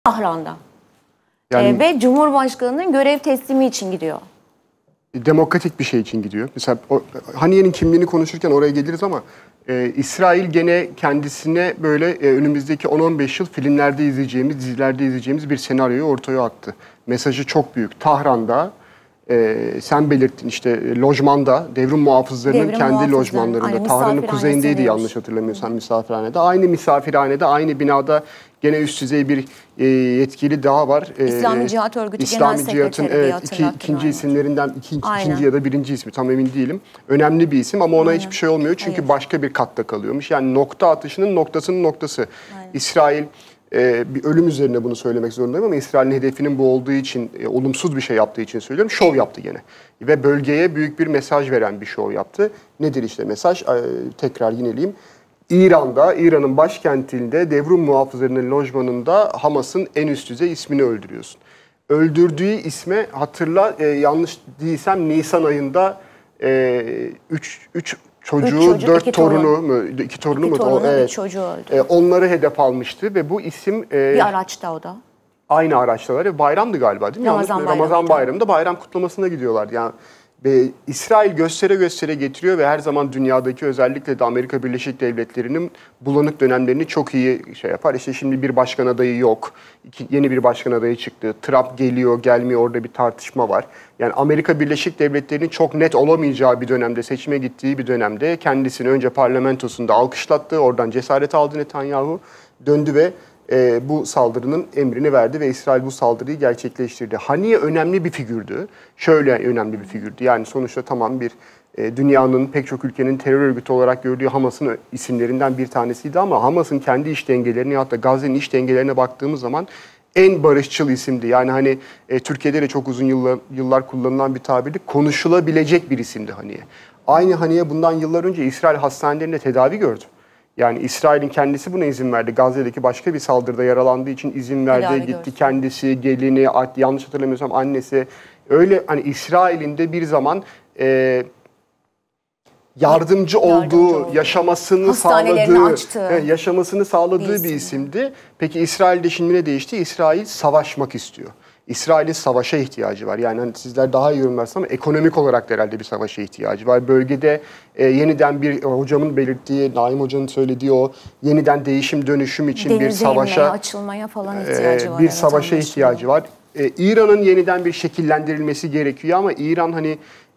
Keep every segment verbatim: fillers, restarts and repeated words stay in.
Tahran'da. Yani, ee, ve Cumhurbaşkanı'nın görev teslimi için gidiyor. Demokratik bir şey için gidiyor. Mesela o, Haniye'nin kimliğini konuşurken oraya geliriz ama e, İsrail gene kendisine böyle e, önümüzdeki on on beş yıl filmlerde izleyeceğimiz, dizilerde izleyeceğimiz bir senaryoyu ortaya attı. Mesajı çok büyük. Tahran'da e, sen belirttin işte lojmanda, devrim muhafızlarının Devrim kendi muhafızları, lojmanlarında. aynen, Tahran'ın kuzeyindeydi diyormuş. yanlış hatırlamıyorsam misafirhanede. Aynı misafirhanede, aynı binada gene üst düzey bir e, yetkili daha var. E, İslami Cihat Örgütü İslami Genel Cihat'ın Sekreteri diye evet, iki, ikinci aynen. isimlerinden iki, ikinci ya da birinci ismi tam emin değilim. Önemli bir isim ama ona aynen. hiçbir şey olmuyor çünkü Hayır. başka bir katta kalıyormuş. Yani nokta atışının noktasının noktası. Aynen. İsrail e, bir ölüm üzerine bunu söylemek zorundayım ama İsrail'in hedefinin bu olduğu için, e, olumsuz bir şey yaptığı için söylüyorum. Şov yaptı gene. Ve bölgeye büyük bir mesaj veren bir şov yaptı. Nedir işte mesaj? E, tekrar yineleyeyim. İran'da, İran'ın başkentinde devrim muhafızlarının lojmanında Hamas'ın en üst düzey ismini öldürüyorsun. Öldürdüğü isme hatırla, e, yanlış değilsem Nisan ayında üç e, çocuğu, dört torunu mu, iki torunu iki mu? Torunu, o, evet. çocuğu öldü. E, onları hedef almıştı ve bu isim... E, bir araçta o da. Aynı araçtalar. Bayramdı galiba değil mi? Ramazan Yanlış, bayramı. Ramazan bayramında bayram kutlamasına gidiyorlardı. Yani ve İsrail göstere göstere getiriyor ve her zaman dünyadaki özellikle de Amerika Birleşik Devletleri'nin bulanık dönemlerini çok iyi şey yapar. İşte şimdi bir başkan adayı yok. İki, yeni bir başkan adayı çıktı. Trump geliyor, gelmiyor, orada bir tartışma var. Yani Amerika Birleşik Devletleri'nin çok net olamayacağı bir dönemde, seçime gittiği bir dönemde kendisini önce parlamentosunda alkışlattı. Oradan cesaret aldı Netanyahu. Döndü ve E, bu saldırının emrini verdi ve İsrail bu saldırıyı gerçekleştirdi. Haniye önemli bir figürdü. Şöyle önemli bir figürdü. Yani sonuçta tamam bir e, dünyanın pek çok ülkenin terör örgütü olarak gördüğü Hamas'ın isimlerinden bir tanesiydi ama Hamas'ın kendi iş dengelerine hatta Gazze'nin iş dengelerine baktığımız zaman en barışçıl isimdi. Yani hani e, Türkiye'de de çok uzun yıllar, yıllar kullanılan bir tabirdi. Konuşulabilecek bir isimdi Haniye. Aynı Haniye bundan yıllar önce İsrail hastanelerinde tedavi gördü. Yani İsrail'in kendisi buna izin verdi. Gazze'deki başka bir saldırıda yaralandığı için izin verdi. Tedavi gitti görsün. Kendisi, gelini, yanlış hatırlamıyorsam annesi. Öyle hani İsrail'in de bir zaman e, yardımcı, yardımcı olduğu, oldu. yaşamasını sağladığı, yaşamasını sağladığı bir, isim. bir isimdi. Peki İsrail'de şimdi ne değişti? İsrail savaşmak istiyor. İsrail'in savaşa ihtiyacı var. Yani hani sizler daha iyi yorumlarsınız ama ekonomik olarak da herhalde bir savaşa ihtiyacı var. Bölgede e, yeniden bir hocamın belirttiği, Naim Hoca'nın söylediği o yeniden değişim dönüşüm için Denize bir savaşa inmeye, açılmaya falan ihtiyacı e, var. Bir evet, savaşa ihtiyacı var. E, İran'ın yeniden bir şekillendirilmesi gerekiyor ama İran hani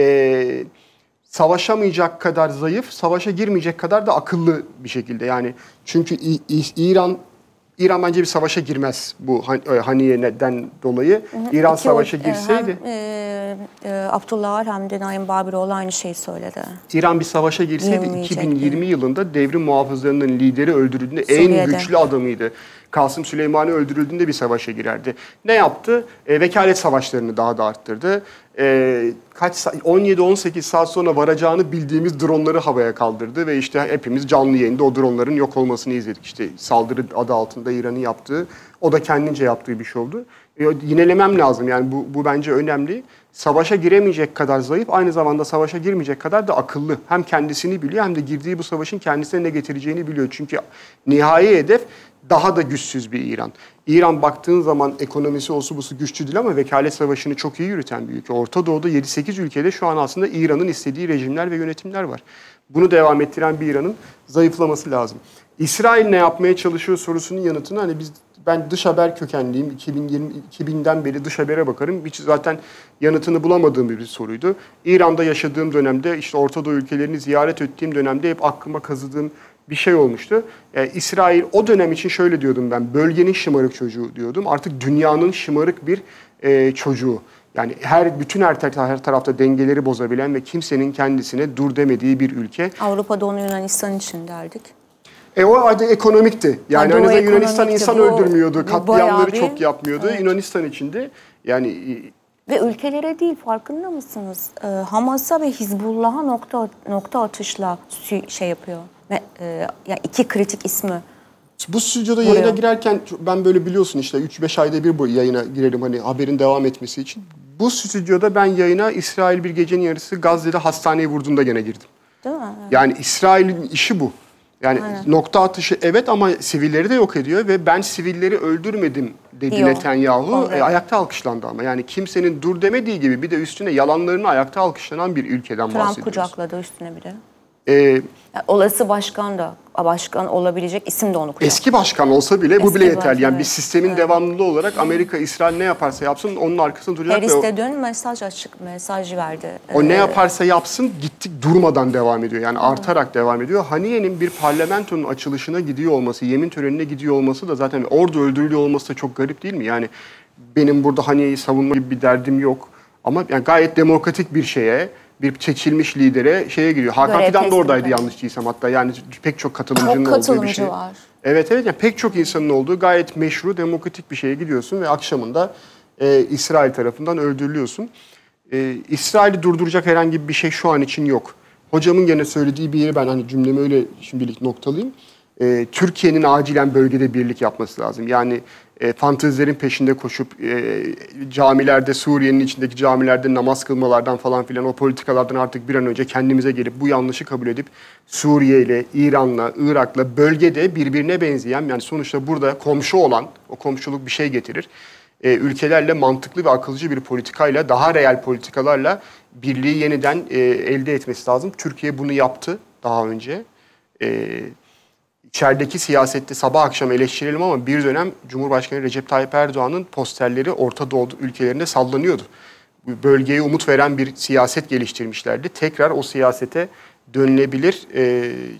e, savaşamayacak kadar zayıf, savaşa girmeyecek kadar da akıllı bir şekilde. Yani çünkü İ, İ, İran İran bence bir savaşa girmez bu Haniye'den dolayı. İran İki savaşa girseydi... Hem e, e, Abdullah hem de Naim Babiroğlu aynı şeyi söyledi. İran bir savaşa girseydi iki bin yirmi yılında devrim muhafızlarının lideri öldürüldüğünde Suriye'de. en güçlü adamıydı. Kasım Süleymani öldürüldüğünde bir savaşa girerdi. Ne yaptı? E, vekalet savaşlarını daha da arttırdı. E, kaç on yedi on sekiz saat sonra varacağını bildiğimiz dronları havaya kaldırdı ve işte hepimiz canlı yayında o dronların yok olmasını izledik. İşte saldırı adı altında İran'ın yaptığı, o da kendince yaptığı bir şey oldu. E, yinelemem lazım yani bu, bu bence önemli. Savaşa giremeyecek kadar zayıf, aynı zamanda savaşa girmeyecek kadar da akıllı. Hem kendisini biliyor hem de girdiği bu savaşın kendisine ne getireceğini biliyor. Çünkü nihai hedef daha da güçsüz bir İran. İran baktığın zaman ekonomisi olsu busu güçlü değil ama vekalet savaşını çok iyi yürüten bir ülke. Orta Doğu'da yedi sekiz ülkede şu an aslında İran'ın istediği rejimler ve yönetimler var. Bunu devam ettiren bir İran'ın zayıflaması lazım. İsrail ne yapmaya çalışıyor sorusunun yanıtını hani biz ben dış haber kökenliyim. iki bin yirmi iki binden beri dış habere bakarım. Hiç zaten yanıtını bulamadığım bir soruydu. İran'da yaşadığım dönemde işte Orta Doğu ülkelerini ziyaret ettiğim dönemde hep aklıma kazıdığım bir şey olmuştu. Ee, İsrail o dönem için şöyle diyordum ben, bölgenin şımarık çocuğu diyordum. Artık dünyanın şımarık bir e, çocuğu. Yani her bütün her, her tarafta dengeleri bozabilen ve kimsenin kendisine dur demediği bir ülke. Avrupa'da onu Yunanistan için derdik. E o adı ekonomikti. Yani hani hani Yunanistan insan bu, öldürmüyordu, katliamları bir, çok yapmıyordu. Evet. Yunanistan içinde yani... Ve ülkelere değil, farkında mısınız? Ee, Hamas'a ve Hizbullah'a nokta nokta atışla şey yapıyor. Ve e, yani iki kritik ismi. Bu stüdyoda Buraya. yayına girerken ben böyle biliyorsun işte üç beş ayda bir bu yayına girerim hani haberin devam etmesi için. Bu stüdyoda ben yayına İsrail bir gecenin yarısı Gazze'de hastaneyi vurduğunda gene girdim. Değil mi? Evet. Yani İsrail'in işi bu. Yani Aynen. nokta atışı evet ama sivilleri de yok ediyor ve ben sivilleri öldürmedim dedi Diyor. Netanyahu. E, ayakta alkışlandı ama. Yani kimsenin dur demediği gibi bir de üstüne yalanlarını ayakta alkışlanan bir ülkeden Trump bahsediyoruz. kucakladı üstüne bir de. Ee, Yani olası başkan da, başkan olabilecek isim de onu kucakladı. Eski başkan olsa bile bu Eski bile yeterli. başkan, Yani evet. bir sistemin Evet. devamlılığı olarak Amerika, İsrail ne yaparsa yapsın onun arkasında duracak. Paris ve o, de dün mesaj açık, mesaj verdi. o ne Ee, yaparsa yapsın gittik durmadan devam ediyor. Yani artarak devam ediyor. Haniye'nin bir parlamentonun açılışına gidiyor olması, yemin törenine gidiyor olması da zaten orada öldürülüyor olması da çok garip değil mi? Yani benim burada Haniye'yi savunma gibi bir derdim yok. Ama yani gayet demokratik bir şeye, bir seçilmiş lidere şeye giriyor. Hakan Görev Fidan da teslim oradaydı eder. yanlış değilsem hatta. Yani pek çok katılımcının Çok olduğu bir katılımcı şey. var. Evet evet yani pek çok insanın olduğu gayet meşru, demokratik bir şeye gidiyorsun ve akşamında e, İsrail tarafından öldürülüyorsun. E, İsrail'i durduracak herhangi bir şey şu an için yok. Hocamın gene söylediği bir yeri ben hani cümlemi öyle şimdilik noktalayayım. E, Türkiye'nin acilen bölgede birlik yapması lazım. Yani e, fantezilerin peşinde koşup e, camilerde, Suriye'nin içindeki camilerde namaz kılmalardan falan filan o politikalardan artık bir an önce kendimize gelip bu yanlışı kabul edip Suriye ile, İran'la, Irak'la bölgede birbirine benzeyen yani sonuçta burada komşu olan o komşuluk bir şey getirir. E, ülkelerle mantıklı ve akılcı bir politikayla daha reel politikalarla birliği yeniden e, elde etmesi lazım. Türkiye bunu yaptı daha önce. E, İçerideki siyasette sabah akşam eleştirelim ama bir dönem Cumhurbaşkanı Recep Tayyip Erdoğan'ın posterleri Orta Doğu ülkelerinde sallanıyordu. Bu bölgeye umut veren bir siyaset geliştirmişlerdi. Tekrar o siyasete dönülebilir. Ee,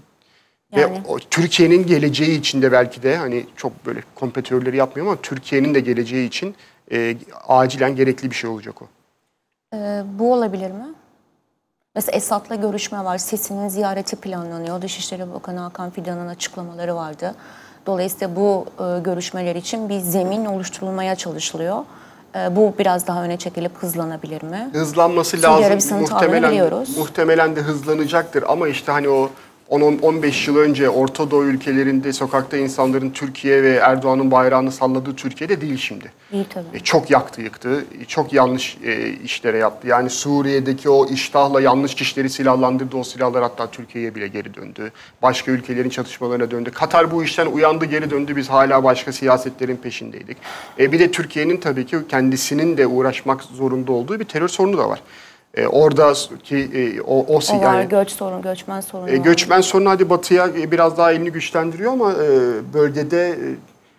Yani. Ve o, Türkiye'nin geleceği için de belki de hani çok böyle kompetörleri yapmıyor ama Türkiye'nin de geleceği için e, acilen gerekli bir şey olacak o. Ee, bu olabilir mi? Mesela Esad'la görüşme var. Sisi'nin ziyareti planlanıyor. Dışişleri Bakanı Hakan Fidan'ın açıklamaları vardı. Dolayısıyla bu e, görüşmeler için bir zemin oluşturulmaya çalışılıyor. E, bu biraz daha öne çekilip hızlanabilir mi? Hızlanması Suudi lazım. Arabistan'ın tavrını Muhtemelen, biliyoruz. muhtemelen de hızlanacaktır ama işte hani o on on beş yıl önce Orta Doğu ülkelerinde sokakta insanların Türkiye ve Erdoğan'ın bayrağını salladığı Türkiye'de değil şimdi. İyi tabii. E, çok yaktı yıktı, çok yanlış e, işlere yaptı. Yani Suriye'deki o iştahla yanlış kişileri silahlandırdı. O silahlar hatta Türkiye'ye bile geri döndü. Başka ülkelerin çatışmalarına döndü. Katar bu işten uyandı, geri döndü. Biz hala başka siyasetlerin peşindeydik. E, bir de Türkiye'nin tabii ki kendisinin de uğraşmak zorunda olduğu bir terör sorunu da var. E, oradaki e, o, o, O var, yani, göç sorunu, göçmen sorunu e, var. göçmen sorunu hadi batıya e, biraz daha elini güçlendiriyor ama e, bölgede e,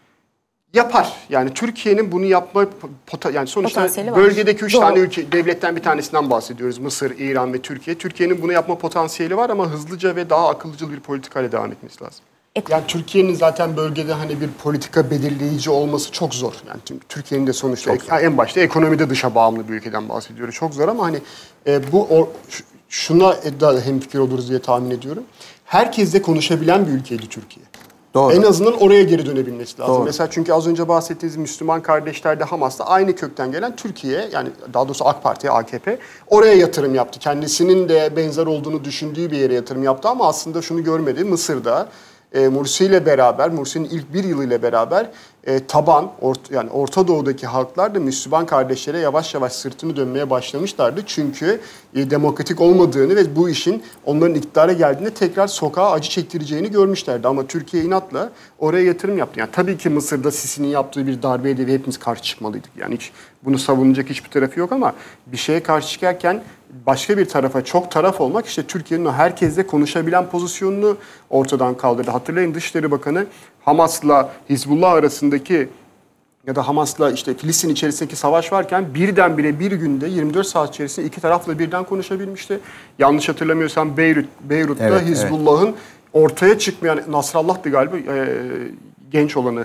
yapar. Yani Türkiye'nin bunu yapma pota, yani sonuçta Potansiyeli var. bölgedeki üç Doğru. tane ülke devletten bir tanesinden bahsediyoruz. Mısır, İran ve Türkiye. Türkiye'nin bunu yapma potansiyeli var ama hızlıca ve daha akıllıcıl bir politikayla devam etmesi lazım. Yani Türkiye'nin zaten bölgede hani bir politika belirleyici olması çok zor. Yani Türkiye'nin de sonuçta ek, en başta ekonomide dışa bağımlı bir ülkeden bahsediyoruz. Çok zor ama hani e, bu o, şuna da hemfikir oluruz diye tahmin ediyorum. Herkesle konuşabilen bir ülkeydi Türkiye. Doğru. En azından oraya geri dönebilmesi lazım. Doğru. Mesela çünkü az önce bahsettiğiniz Müslüman kardeşler de Hamas'ta aynı kökten gelen Türkiye, yani daha doğrusu AK Parti, A K P oraya yatırım yaptı. Kendisinin de benzer olduğunu düşündüğü bir yere yatırım yaptı ama aslında şunu görmedi. Mısır'da e, Mursi ile beraber, Mursi'nin ilk bir yılıyla beraber e, taban, ort, yani Orta Doğu'daki halklar da Müslüman kardeşlere yavaş yavaş sırtını dönmeye başlamışlardı. Çünkü e, demokratik olmadığını ve bu işin onların iktidara geldiğinde tekrar sokağa acı çektireceğini görmüşlerdi. Ama Türkiye inatla oraya yatırım yaptı. Yani tabii ki Mısır'da Sisi'nin yaptığı bir darbeye de hepimiz karşı çıkmalıydık. Yani hiç bunu savunacak hiçbir tarafı yok ama bir şeye karşı çıkarken başka bir tarafa çok taraf olmak işte Türkiye'nin o herkesle konuşabilen pozisyonunu ortadan kaldırdı. Hatırlayın Dışişleri Bakanı Hamas'la Hizbullah arasındaki ya da Hamas'la işte Filistin içerisindeki savaş varken birdenbire bir günde yirmi dört saat içerisinde iki tarafla birden konuşabilmişti. Yanlış hatırlamıyorsam Beyrut, Beyrut'ta evet, Hizbullah'ın evet. ortaya çıkmayan Nasrallah'tı galiba e, genç olanı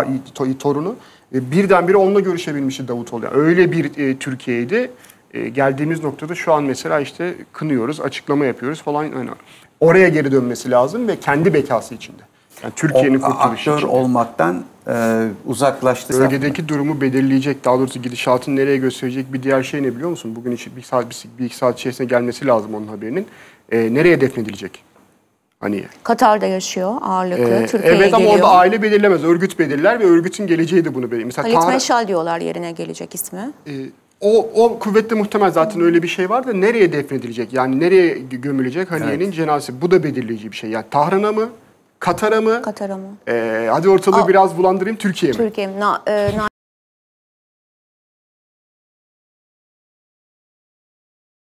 torunu e, birdenbire onunla görüşebilmişti Davutoğlu. Yani öyle bir e, Türkiye'ydi. E, geldiğimiz noktada şu an mesela işte kınıyoruz, açıklama yapıyoruz falan. Yani oraya geri dönmesi lazım ve kendi bekası içinde. Yani Türkiye'nin kurtuluşu aktör olmaktan e, uzaklaştı. Bölgedeki durumu belirleyecek, daha doğrusu gidişatın nereye gösterecek bir diğer şey ne biliyor musun? Bugün için bir saat, bir iki saat içerisinde gelmesi lazım onun haberinin. E, nereye defnedilecek? Hani Katar'da yaşıyor ağırlıklı. e, Türkiye'ye evet ama geliyor. orada aile belirlemez, örgüt belirler ve örgütün geleceği de bunu belirler. Mesela Halit Tahran, Meşal diyorlar yerine gelecek ismi. E, o, o kuvvetle muhtemel zaten öyle bir şey var da nereye defnedilecek? Yani nereye gömülecek? Haniye'nin evet. cenazesi. Bu da belirleyici bir şey. Yani Tahran'a mı? Katar'a mı? Katar'a mı? E, hadi ortalığı Aa, biraz bulandırayım, Türkiye mi? Türkiye mi? Na, e,